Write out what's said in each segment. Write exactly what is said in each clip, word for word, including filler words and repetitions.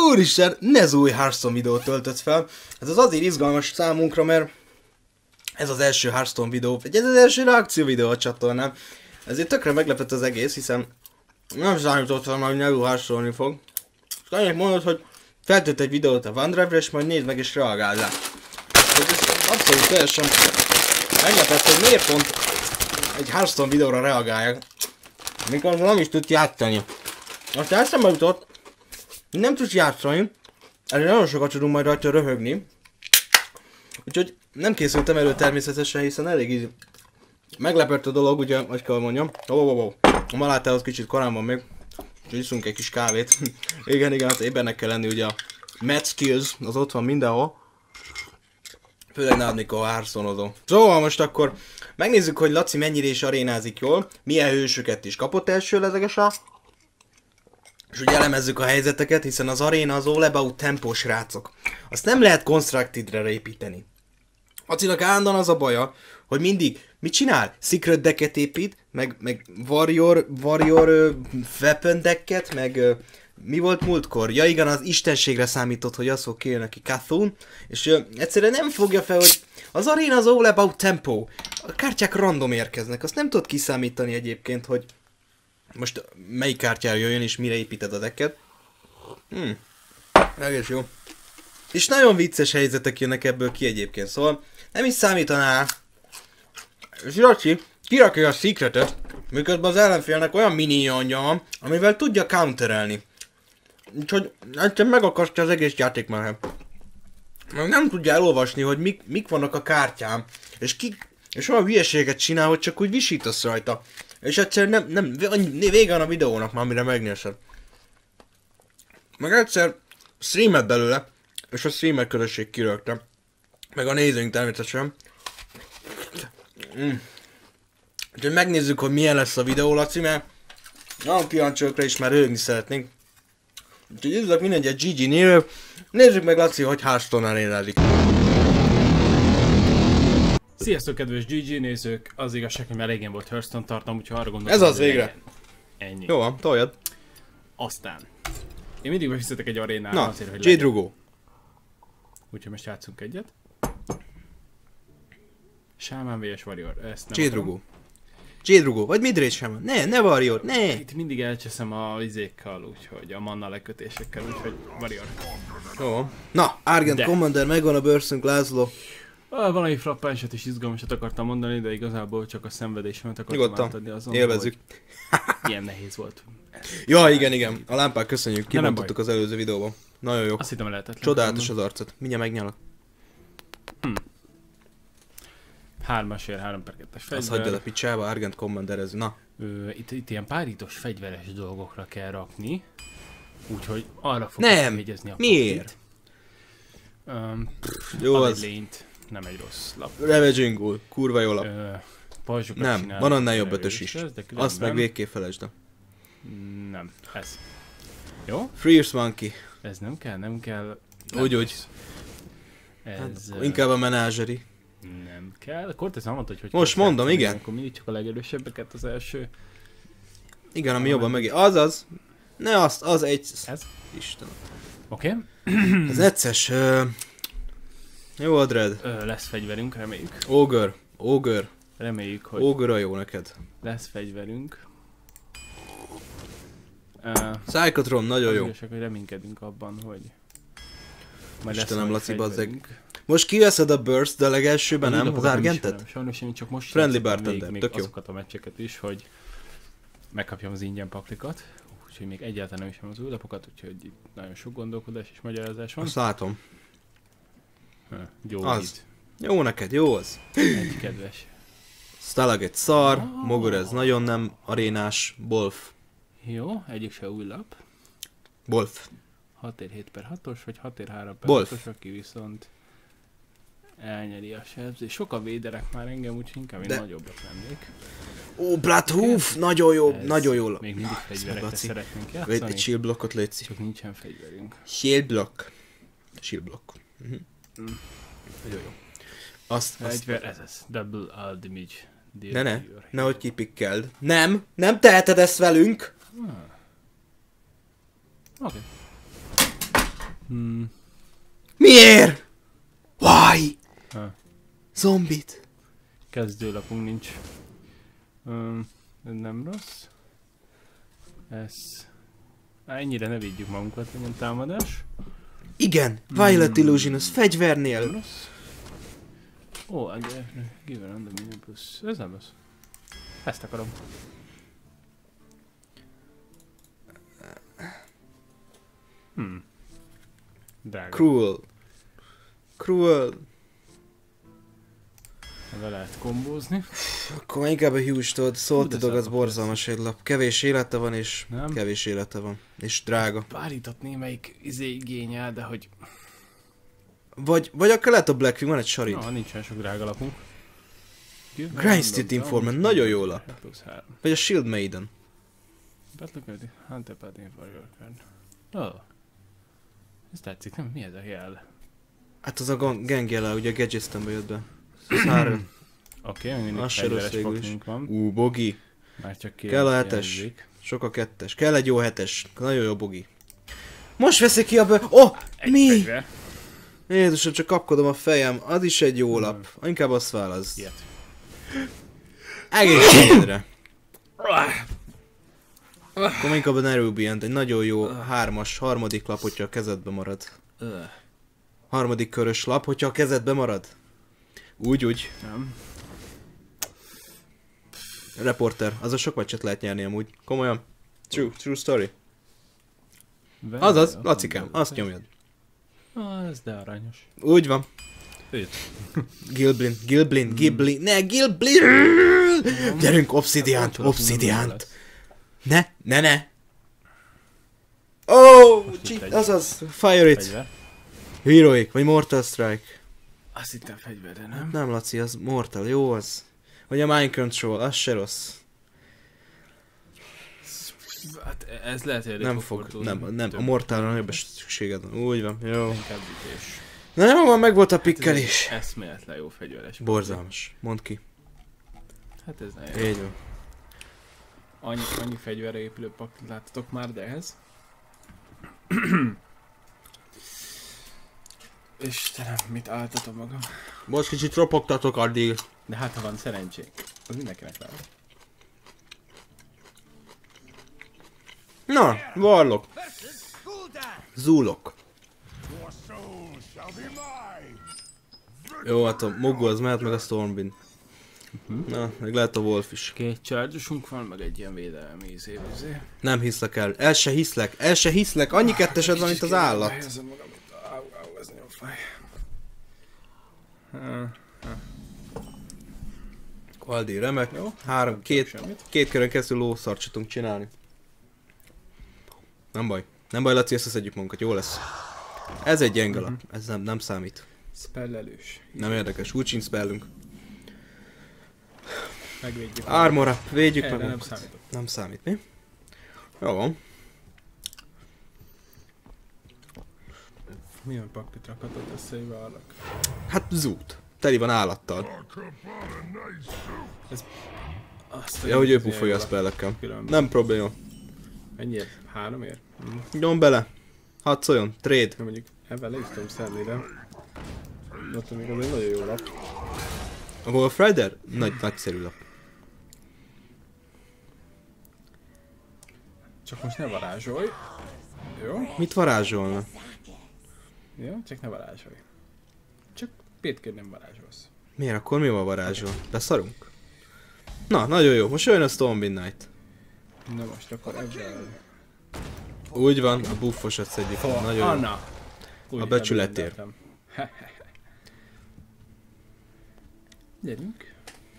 Úristen, Nezúj Hearthstone videót töltött fel. Ez az azért izgalmas számunkra, mert ez az első Hearthstone videó, vagy ez az első reakció videó a csatornán. Ezért tökre meglepett az egész, hiszen nem számítottam, hogy Nezúj Hearthstone-ni fog. És annyit mondod, hogy feltett egy videót a OneDrive-re, és majd nézd meg és reagálj rá. Ez abszolút teljesen meglepett, hogy miért pont egy Hearthstone videóra reagáljak, mikor nem is tud játszani. Aztán eszembe jutott, hogy nem tudsz játszani, ezért nagyon sokat tudunk majd rajta röhögni. Úgyhogy nem készültem elő természetesen, hiszen elég így meglepett a dolog, ugye, hogy kell mondjam. Oh, oh, oh. A malátához kicsit korán van még, úgyhogy iszunk egy kis kávét. igen, igen, hát ébernek kell lenni, ugye a Mad Skills, az ott van mindenhol. Főleg nálad, mikor a Hearthstone-ozó. Szóval most akkor megnézzük, hogy Laci mennyire is arénázik jól, milyen hősöket is kapott elsőlegesen. És ugye elemezzük a helyzeteket, hiszen az aréna az all about tempós srácok. Azt nem lehet constructed-re építeni. Lacinak állandóan az a baja, hogy mindig mit csinál? Secret decket épít, meg, meg warrior, warrior uh, weapon decket, meg uh, mi volt múltkor? Ja igen, az istenségre számított, hogy az fog kijön neki Cthulhu, és uh, egyszerűen nem fogja fel, hogy az aréna az all about tempo. A kártyák random érkeznek, azt nem tudod kiszámítani egyébként, hogy most melyik kártyára jöjjön és mire építed a decket. Hmm, egész jó. És nagyon vicces helyzetek jönnek ebből ki egyébként, szóval nem is számítanál. És Laci kirakja a secretet, miközben az ellenfélnek olyan minionja van, amivel tudja counterelni. Úgyhogy egyszer megakasztja az egész játékmenet. Meg nem tudja elolvasni, hogy mik, mik vannak a kártyám, és, ki, és olyan hülyeséget csinál, hogy csak úgy visítasz rajta. És egyszer nem, nem, vége van a videónak már, mire megnézed. Meg egyszer streamet belőle, és a streamer közösség kirögte. Meg a nézőink természetesen. Mm. Úgyhogy megnézzük, hogy milyen lesz a videó, Laci, mert nagyon kíváncsiakra is már röhögni szeretnénk. Úgyhogy üdvözlök mindengyet gé gé névről. Nézzük meg, Laci, hogy Hearthstone-nál énezik. Sziasztok, kedves gé gé nézők! Az igazság, hogy már régen volt Hearthstone tartom, úgyhogy arra gondoltam, ez az végre. Ennyi. Jó van, toljad. Aztán. Én mindig befizetek egy arénára Na, azért, hogy J-Drugo. Úgyhogy most játszunk egyet. Shaman vs Warrior, ezt nem J-Drugo. J-Drugo, vagy midrange Shaman. Ne, ne Warrior, ne! Itt mindig elcseszem a izékkal, úgyhogy a manna lekötésekkel, úgyhogy Warrior. Jó. Na, Argent De. Commander, megvan a bőrszünk, László. Ah, valami frappánsat és izgalmasat akartam mondani, de igazából csak a szenvedésemet akartam Nyugodtan, átadni azon, élvezzük. hogy ilyen nehéz volt. Ja, igen, igen. A lámpák, köszönjük, nem kibontottuk az előző videóban. Nagyon jó. Azt hittem lehetetlen. Csodálatos az arcot. Mindjárt megnyalak. Hm. Hármasért, három per kettes fegyver. Azt hagyjad a picsába, Argent Commanderez. Na. Ö, itt, itt ilyen párítos fegyveres dolgokra kell rakni. Úgyhogy arra fogok Nem! jegyezni a Miért? Um, Jó az. lényt, nem egy rossz lap. Ravaging Ghoul, kurva jó lap. Ö, pajzsokat Nem, csinálok, van annál jobb erős ötös is. lesz, de Azt meg különben végképp felejtsd el. nem, ez. Jó? Fierce Monkey. Ez nem kell, nem kell. Nem Úgy, úgy. Ez Hát, ö, inkább a menázseri. nem kell. Cortez nem mondta, hogy hogy Most kell mondom, játszani, igen. Akkor mindig csak a legerősebbeket az első. Igen, ami jobban meg... Azaz. Ne azt, az egy... Ez? Istenem. Oké. Okay. Ez egyszeres. Uh... Jó, Adred. Ö, lesz fegyverünk, reméljük. Ogre. Ogre. Reméljük, hogy Ogre a jó neked. lesz fegyverünk. Uh, Psychotron, nagyon jó. Igazság, hogy reménykedünk abban, hogy majd Istenem, lesz Laci, majd bazzeg. fegyverünk. Most kiveszed a Burst, de a legelsőben nem? Az Igazából nem Argentet? ismerem. Sajnos én csak most Friendly játszottam bartender, még, tök még jó. azokat a meccseket is, hogy megkapjam az ingyen paklikat. Úgyhogy még egyáltalán nem ismerem az új lapokat, úgyhogy itt nagyon sok gondolkodás és magyarázás van. Azt látom. Jó, Az. Jó neked, jó az. egy kedves. Stalag egy szar, Mogor ez nagyon nem arénás, Bolf. Jó, egyik se új lap. Bolf. hat ér hét per hatos, vagy hat ér három per Wolf. hatos, aki viszont elnyeri a sebzést. Sokan véderek már engem, úgyhogy inkább én De- nagyobbat vennék. Ó, Bloodhoof, nagyon jó, Ez nagyon jó. Még mindig fegyverekre Laci. szeretnénk Vedd játszani, egy shield blokkot, létszik. csak nincsen fegyverünk. Shield block. Shield block. Mhm. Mm. Nagyon jó. Azt, azt... Fegyver, ez az. Double all damage. Deal Ne, ne, to your nehogy hero. kipikkeld. Nem, nem teheted ezt velünk. Ah. Oké. Hmm. Miért? Why? Ha. Zombit. Kezdőlapunk nincs. Um, ez nem rossz. Ez... Á, ennyire ne védjük magunkat, legyen támadás. Igen, Violet Illusionous, Nem fegyvernél. rossz. Ó, oh, given on the minion plusz. Ez nem rossz. Ezt akarom. Hmm. Drága. Cruel. Cruel. Ebben lehet kombózni. Akkor inkább a Hughes-tod, Salty de Dog az szarok borzalmas egy lap. Kevés élete van és Nem? kevés élete van. És drága. Állított némelyik izé igényel, de hogy... Vagy, vagy akkor lehet a Blackwing, van egy sarid. Na, nincsen sok drága lapunk. Grindstone Informant, nagyon jó lap. Plusz három. Vagy a Shield Maiden. Battle Card, Hunter Paladin Warrior Card. Oh. Ez tetszik, nem? Mi ez a jel? Hát az a Gengela, ugye a Gadgetembe jött be. Szár... Oké, okay, mindig Az se rossz fegyveres végül is. paknink van. Ú, bogi. Már csak két Kell a hetes. jelzik. Sok a kettes. Kell egy jó hetes. Nagyon jó bogi. Most veszik ki a bő... Oh! Egy Mi? fegyver. Jézusom, csak kapkodom a fejem. Az is egy jó lap. Inkább azt válasz. Ilyet. Egészségedre. Akkor inkább a Nerubian, egy nagyon jó hármas, harmadik lap, hogyha a kezedbe marad. Öh. Harmadik körös lap, hogyha a kezedbe marad. Úgy, úgy. Nem. Reporter, azaz sok meccset lehet nyerni amúgy. Komolyan. True, true story. Vel- Azaz, a Lacikám, kombó. azt nyomjad. Ah, ez de aranyos. Úgy van. Őt. Gilblin, Gilblin, Gilblin, ne, Gilblin! Gyerünk, obszidiánt, obszidiánt. Ne, ne, ne. Oh, egy- azaz, fire it. Fegyver. Heroic, vagy Mortal Strike. Azt hittem fegyver, de nem. Nem, Laci, az Mortal, jó az. Vagy a Mind Control, az se rossz. Hát ez lehet, hogy Nem fog, nem, nem, a Mortalra nagyobb szükséged van. Úgy van, jó. Inkább ütés. Na jó van, meg volt a Hát ez pikkelés. egy eszméletlen jó fegyveres. Borzalmas, mondd ki. Hát ez nagyon Így van. Annyi, annyi fegyverre épülő paklit láttatok már, de ehhez. Istenem, mit álltatom magam. Most kicsit ropogtatok addig. De hát ha van szerencsénk, az mindenkinek vár. Na, Warlock. Zulok. Jó, hát a Mogu az mehet, meg a Stormwind. Uh-huh. Na, meg lehet a Wolf is. Két charge-osunk van, meg egy ilyen védelmi izé, izé. Nem hiszlek el. El se hiszlek. El se hiszlek. Annyi kettesed van, mint az állat. Helyezem magam itt. Áú, áú, ez nagyon fáj. Ha, Aldi, remek. Jó. Három, két, Semmit. két körön keresztül lószart se tudunk csinálni. Nem baj. Nem baj, Laci, összeszedjük magunkat. Jó lesz. Ez egy gyenge lap. Ez nem, nem számít. Spellelős. Nem érdekes. Úgy sincs spellünk. Megvédjük. Armora. Védjük Erre meg nem magunkat. számított. Nem számít, mi? Jó van. Milyen paklit rakhatott össze, hogy várlak? Hát zút. Teli van állattal. Azt Ja, hogy ő pufolja a spellekkel. Különben. Nem probléma. Mennyiért? Háromért? Mm. Nyom bele. Hadd szóljon. Trade. Nem mondjuk ebben le is tudom szedni, de... Ott még az egy nagyon jó lap. A Wolf Rider? Nagy, nagyszerű lap. Csak most ne varázsolj. Jó? Mit varázsolna? Jó? Csak ne varázsolj. Csak Pétkért nem varázsolsz. Miért? Akkor mi van varázsol? Beszarunk? Na, nagyon jó. Most jön a Stormwind Knight. Na most akkor ebben... Úgy van, a buffosat szedjük. Oh, Nagyon jó. Anna! Úgy A becsületért. rendeltem. Gyerünk.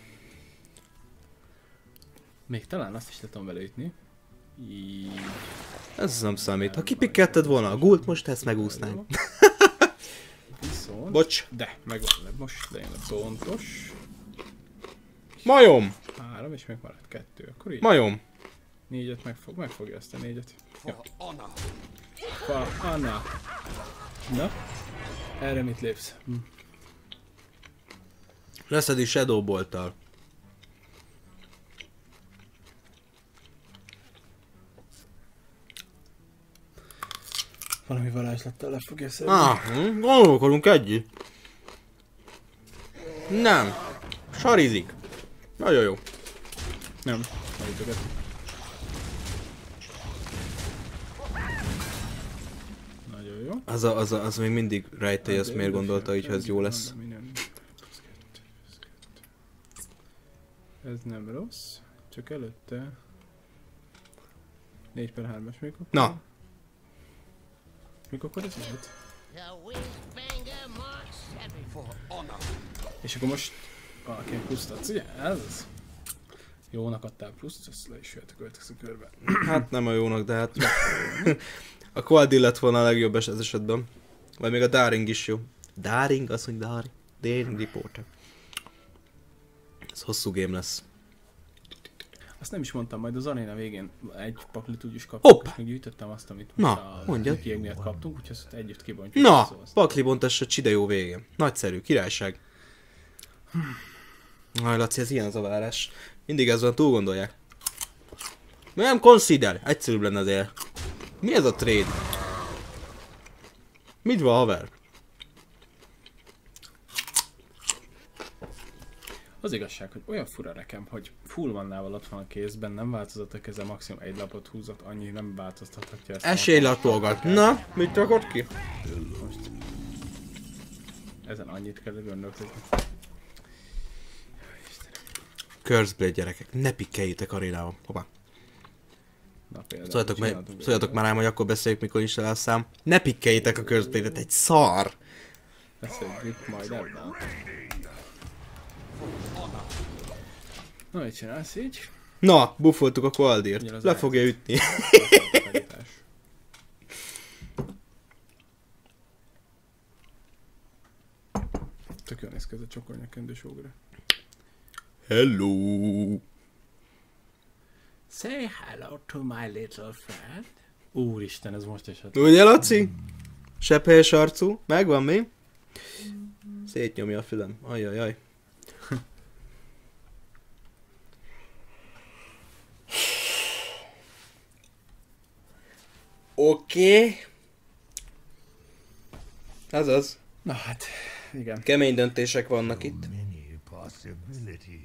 Még talán azt is tudom vele ütni. Így. Ez nem számít. Ha kipikkelted volna a gult, most ezt megúsznánk. Viszont... Bocs. De, megvan, most lejön a pontos. Majom! Három, és még maradt kettő. Akkor így. Majom! Négyet megfog, megfogja ezt a négyet. Jó. Fa, Anna. Na? Erre mit lépsz? Hm. Leszedi Shadow Bolt-tal. Valami varázslattal le fogja szedni. Ah, hm, gondolkodunk együtt. Nem. Sarizik. Nagyon jó. Nem. Elütöget. Nagyon jó. Az, a, az, a, az még mindig rejtély, azt miért gondolta, hogy ez jó lesz. Ez nem rossz. Csak előtte... négy per hármas még akkor. Na. Mikor akkor ez volt? És akkor most valakinek pluszt adsz, ugye? Ez az? Jónak adtál pluszt, azt le is jöhet a következő körbe. Hát nem a jónak, de hát... A Qualdi lett volna a legjobb ez esetben. Vagy még a Daring is jó. Daring? Azt mondja Daring. Daring Reporter. Ez hosszú game lesz. Azt nem is mondtam, majd az aréna végén egy paklit úgyis kaptunk, Hopp! és még gyűjtöttem azt, amit Na, a mondjad. kieg miatt kaptunk, úgyhogy azt együtt kibontjuk. Na, Szóval azt- paklibontás a Csideó végén. Nagyszerű, királyság. Aj, Laci, ez ilyen zavárás. Mindig ez van, túl gondolják. Nem consider, egyszerűbb lenne azért. Mi ez a trade? Mit van, haver? Az igazság, hogy olyan fura nekem, hogy full mannával ott van a kézben, nem változott a keze, maximum egy lapot húzott, annyi nem változtathatja ezt. a- Esélylatolgat. Na, mit rakott ki? Most. Ezen annyit kell gondolkodni. Curseblade gyerekek, ne pikkeljétek arénában. Hoppá. Na például. Szóljatok, meg, csináltunk szóljatok egy- már rám, hogy akkor beszéljük, mikor is el a szám. Ne pikkeljétek a Curseblade-et, egy szar! Beszéljük majd ebben. Na, mit csinálsz így? Na, buffoltuk a Qualdirt. Ugyanaz Le a fogja ütni. Tök jól néz ki ez a csokornyakendős ógra. Hello! Say hello to my little friend. Úristen, ez most is hát. Ugye, Laci? Sepphelyes arcú. Megvan mi? Szétnyomja a fülem. Ajajaj. Oké. Okay. Ez az. Na hát, igen. Kemény döntések vannak itt. Many possibilities.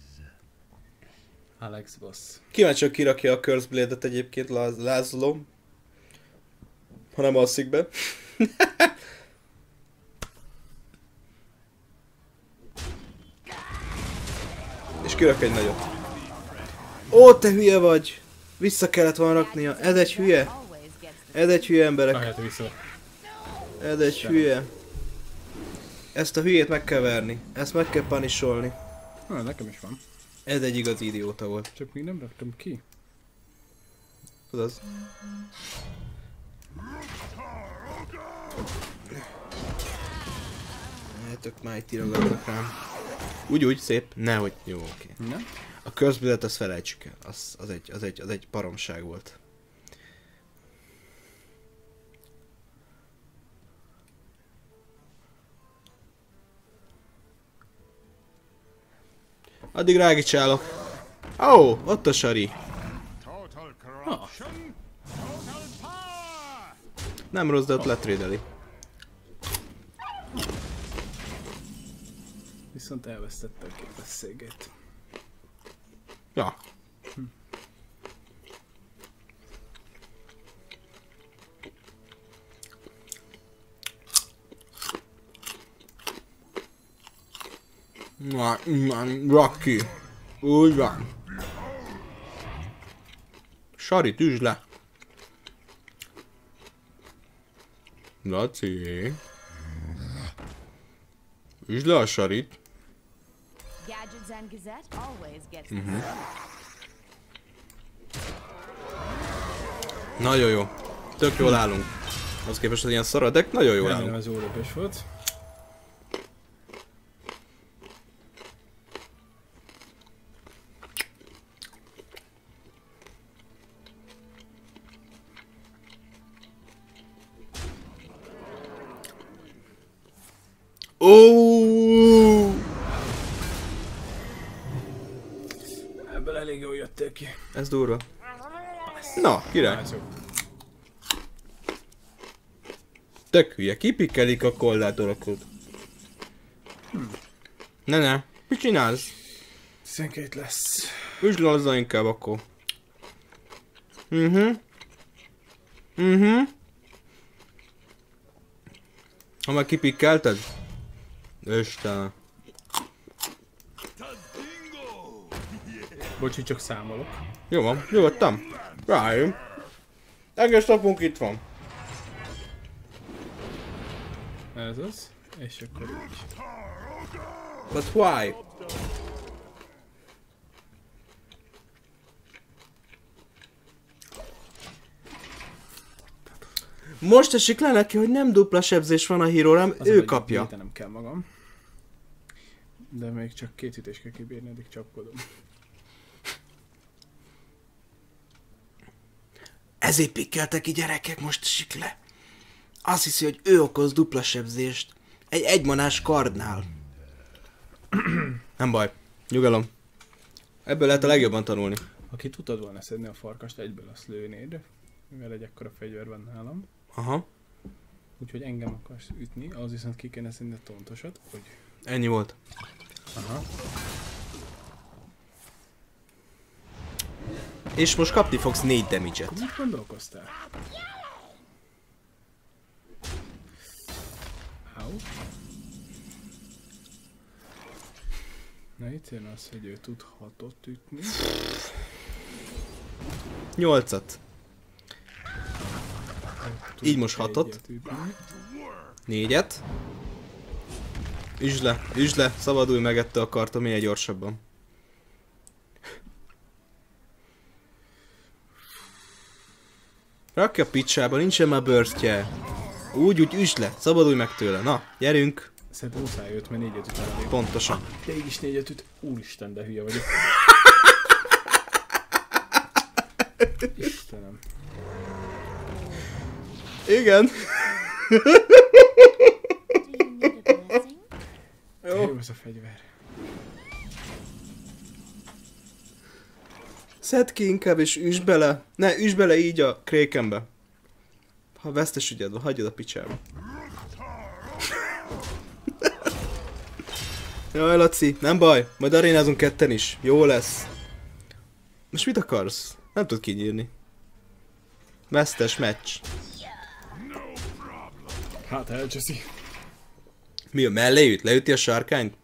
Alex Boss. Kíváncsi, hogy kirakja a Curseblade-et egyébként Láz- László. Ha nem alszik be. És kirak egy nagyot. Ó, te hülye vagy! Vissza kellett volna raknia. Ez egy hülye. Ez egy hülye, emberek. Ahelyett vissza. Ez egy hülye. Ezt a hülyét meg kell verni. Ezt meg kell punisolni. Na, nekem is van. Ez egy igazi idióta volt. Csak még nem raktam ki. Azaz. Tök már itt írogatnak rám. Úgy, úgy, szép. Nehogy. Jó, oké. Na? A Curseblade-et azt felejtsük el. Az, az, egy, az, egy, az egy baromság volt. Addig rágicsálok. Ó, oh, ott a Sari. Total corruption. Total power. Nem rossz, de ott letrédeli. Viszont elvesztette a képességét. Ja. Na, na, Rocky. Úgy van. Sari, tűzd le. Laci. Tűzd le a Sarit. Gadgets and Gazette always gets Mhm. Nagyon jó. Tök jól állunk. Az képest, hogy ilyen szaradek, nagyon jól Remélem állunk. ez órapés volt. Ó! Ebből elég jól jöttél ki. Ez durva. Na, király. Ez jó. Tök hülye, kipikkelik a kollátorokat. Ne ne, mit csinálsz? tizenkét lesz. Üsd le azzal inkább akkor. Mhm. Mhm. Ha már kipikkelted? Isten. Bocsi, csak számolok. Jó van, nyugodtan. Rájön. Egész napunk itt van. Ez az. És akkor így. But why? Most esik le neki, hogy nem dupla sebzés van a híróra, Az ő a kapja. nem kell magam. De még csak két ütés kell kibírni, addig csapkodom. Ezért pikkeltek ki gyerekek, most esik le. Azt hiszi, hogy ő okoz dupla sebzést. Egy egymanás kardnál. Nem baj. Nyugalom. Ebből lehet a legjobban tanulni. Ha ki tudtad volna szedni a farkast, egyből azt lőnéd. Mivel egy ekkora fegyver van nálam. Aha. Úgyhogy engem akarsz ütni, az viszont ki kéne szedni a tontosat, hogy... Ennyi volt. Aha. És most kapni fogsz négy damage-et. Mit gondolkoztál? How? Na itt jön az, hogy ő tud hatot ütni. Nyolcat. Tud Így most hatot. egyet ütni. Négyet. Üsd le, üsd le, szabadulj meg ettől a karton minél gyorsabban. Rakja a picsába, nincsen már burstje. Úgy, úgy, üsd le, szabadulj meg tőle. Na, gyerünk. Szerintem muszáj öt, mert négyet üt elég. Pontosan. De így is négyet üt. Úristen, de hülye vagyok. Istenem. Igen. Do you need a blessing? Jó ez a fegyver. Szedd ki inkább és üsd bele. Ne, üsd bele így a krékembe. Ha vesztes ügyed van, hagyjad a picsába. Jaj, Laci, nem baj, majd arénázunk ketten is. Jó lesz. Most mit akarsz? Nem tud kinyírni. Vesztes meccs. Hát elcseszi. Mi a mellé üt? Leüti a sárkányt?